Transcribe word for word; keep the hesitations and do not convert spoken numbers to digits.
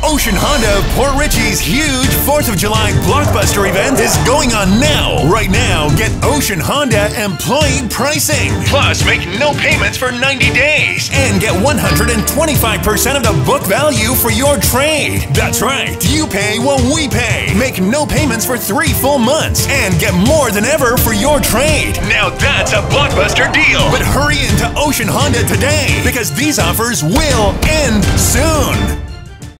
Ocean Honda of Port Richey's huge fourth of July Blockbuster event is going on now. Right now, get Ocean Honda employee pricing. Plus, make no payments for ninety days. And get one hundred twenty-five percent of the book value for your trade. That's right, you pay what we pay. Make no payments for three full months. And get more than ever for your trade. Now that's a Blockbuster deal. But hurry into Ocean Honda today, because these offers will end soon.